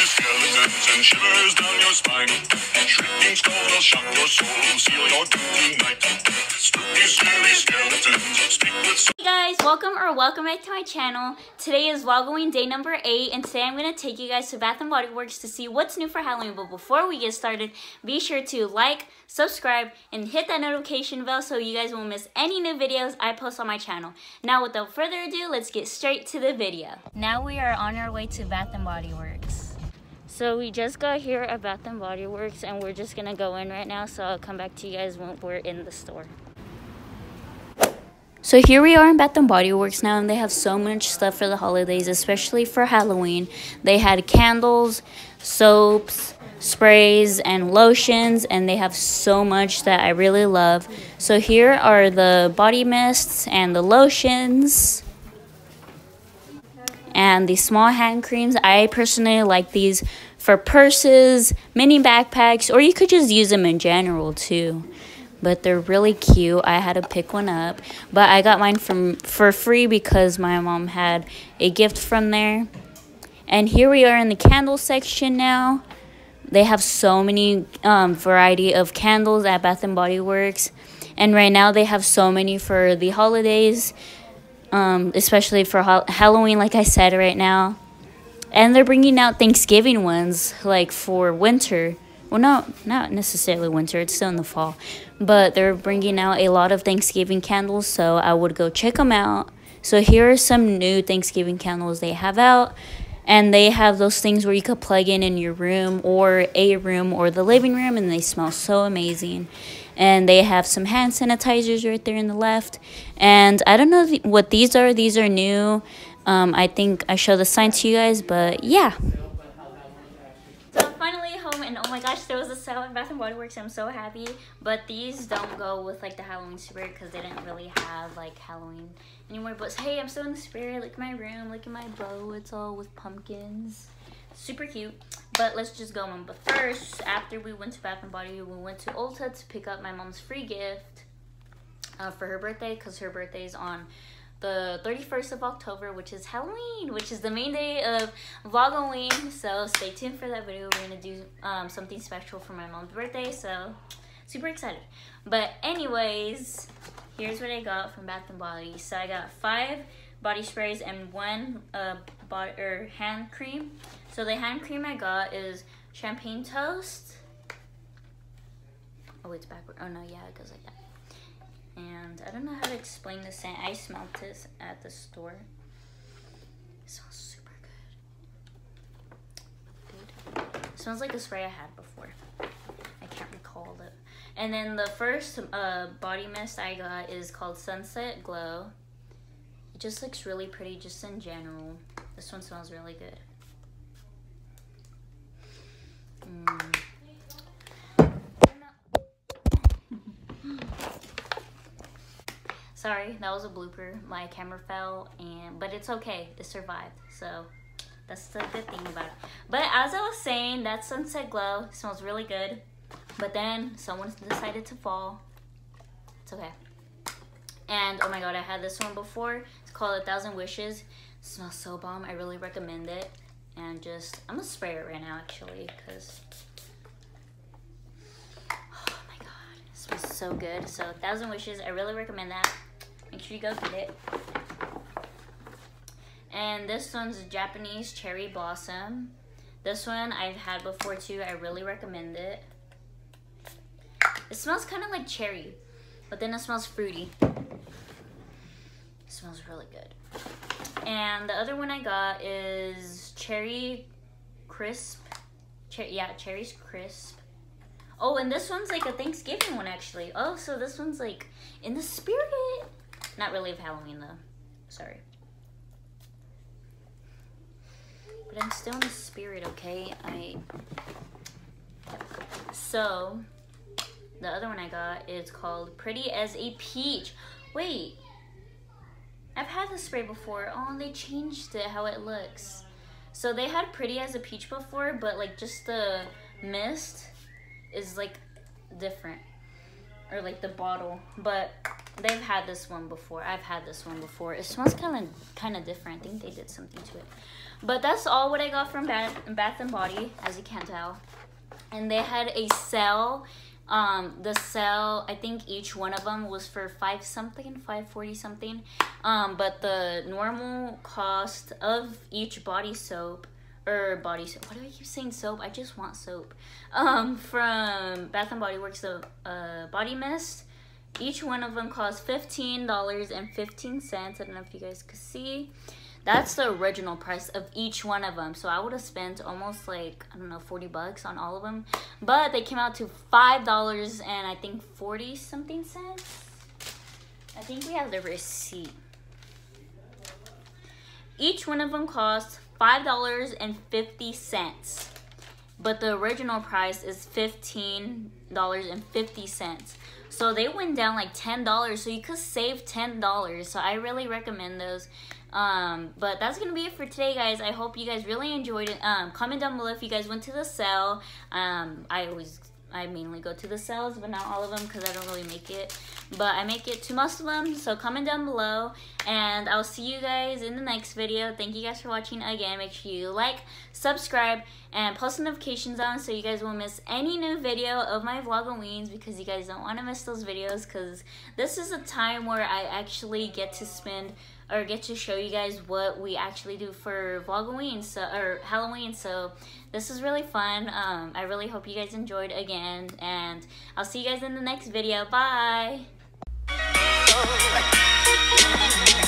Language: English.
skeletons and shivers down your spine. Shrieking skulls will shock your soul, seal your doom tonight. Spooky, scary skeletons speak with. Hey guys, welcome back to my channel. Today is Vlogoween day number 8, and today I'm going to take you guys to Bath & Body Works to see what's new for Halloween. But before we get started, be sure to like, subscribe, and hit that notification bell so you guys won't miss any new videos I post on my channel. Now without further ado, let's get straight to the video. Now we are on our way to Bath & Body Works. So we just got here at Bath & Body Works, and we're just going to go in right now, so I'll come back to you guys when we're in the store. So here we are in Bath & Body Works now, and they have so much stuff for the holidays, especially for Halloween. They had candles, soaps, sprays, and lotions, and they have so much that I really love. So here are the body mists and the lotions and the small hand creams. I personally like these for purses, mini backpacks, or you could just use them in general too. But they're really cute. I had to pick one up, but I got mine for free because my mom had a gift from there. And here we are in the candle section now. They have so many variety of candles at Bath & Body Works, and right now they have so many for the holidays, especially for Halloween, like I said right now. And they're bringing out Thanksgiving ones, like for winter. Well, no, not necessarily winter. It's still in the fall. But they're bringing out a lot of Thanksgiving candles, so I would go check them out. So here are some new Thanksgiving candles they have out. And they have those things where you could plug in your room or a room or the living room, and they smell so amazing. And they have some hand sanitizers right there in the left. And I don't know what these are. These are new. I think I showed the sign to you guys, but yeah. So finally home, and oh my gosh, there was a sale at Bath & Body Works. I'm so happy. But these don't go with like the Halloween spirit because they didn't really have like Halloween anymore. But hey, I'm still in the spirit. Look at my room, look at my bow. It's all with pumpkins. Super cute. But let's just go on. But first, after we went to Bath & Body, we went to Ulta to pick up my mom's free gift for her birthday, because her birthday is on the 31st of October, which is Halloween, which is the main day of Vlogoween. So stay tuned for that video. We're gonna do something special for my mom's birthday, so super excited. But anyways, here's what I got from Bath & Body. So I got 5 body sprays and 1 hand cream. So the hand cream I got is Champagne Toast. Oh, it's backward. Oh no, yeah, it goes like that. And I don't know how to explain the scent. I smelled this at the store. It smells super good. It smells like the spray I had before. I can't recall it. And then the first body mist I got is called Sunset Glow. It just looks really pretty just in general. This one smells really good. Sorry, that was a blooper. My camera fell, but it's okay. It survived, so that's the good thing about it. But as I was saying, that Sunset Glow smells really good. But then someone decided to fall. It's okay. And oh my god, I had this one before. It's called 1,000 Wishes. It smells so bomb. I really recommend it. And just, I'm gonna spray it right now actually, because oh my god, it smells so good. So 1,000 Wishes, I really recommend that. Make sure you go get it. And this one's Japanese Cherry Blossom. This one I've had before too. I really recommend it. It smells kind of like cherry, but then it smells fruity. It smells really good. And the other one I got is Cherry Crisp. Cherry's Crisp. Oh, and this one's like a Thanksgiving one actually. Oh, so this one's like in the spirit. Not really of Halloween though. Sorry. But I'm still in the spirit, okay? So, the other one I got is called Pretty as a Peach. Wait. I've had this spray before. Oh, they changed it, how it looks. So they had Pretty as a Peach before, but like just the mist is like different. Or like the bottle. But they've had this one before. I've had this one before. It smells kind of different. I think they did something to it. But that's all what I got from Bath and Body, as you can tell. And they had a sale. The sale, I think each one of them was for $5.40 something. But the normal cost of each body soap, or body soap, why do I keep saying soap? I just want soap. From Bath and Body Works, the body mist, each one of them cost $15.15. I don't know if you guys could see. That's the original price of each one of them. So I would have spent almost like, I don't know, 40 bucks on all of them. But they came out to $5 and I think 40 something cents. I think we have the receipt. Each one of them costs $5.50. But the original price is $15.50. So they went down like $10. So you could save $10. So I really recommend those. But that's gonna be it for today, guys. I hope you guys really enjoyed it. Comment down below if you guys went to the sale. I mainly go to the sales, but not all of them because I don't really make it. But I make it to most of them, so comment down below. And I'll see you guys in the next video. Thank you guys for watching again. Make sure you like, subscribe, and post notifications on so you guys won't miss any new video of my Vlogoweens, because you guys don't want to miss those videos, because this is a time where I actually get to spend or get to show you guys what we actually do for Vlogoween, or Halloween. So this is really fun. I really hope you guys enjoyed again, and I'll see you guys in the next video. Bye.